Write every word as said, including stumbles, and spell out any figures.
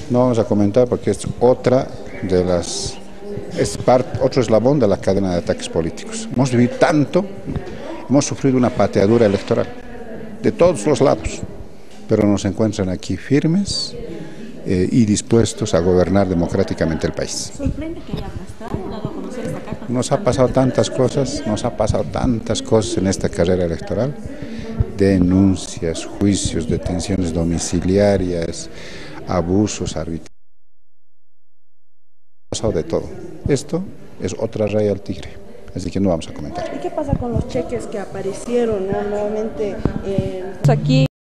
No vamos a comentar porque es otra de las, es parte, otro eslabón de la cadena de ataques políticos. Hemos vivido tanto, hemos sufrido una pateadura electoral de todos los lados, pero nos encuentran aquí firmes eh, y dispuestos a gobernar democráticamente el país. ¿Sorprende que haya arrastrado, dado a conocer esta carta? Nos ha pasado tantas cosas, nos ha pasado tantas cosas en esta carrera electoral, denuncias, juicios, detenciones domiciliarias, abusos arbitrarios, ha pasado de todo. Esto es otra raya al tigre, así que no vamos a comentar. ¿Y qué pasa con los cheques que aparecieron, ¿no? Nuevamente? Eh... Aquí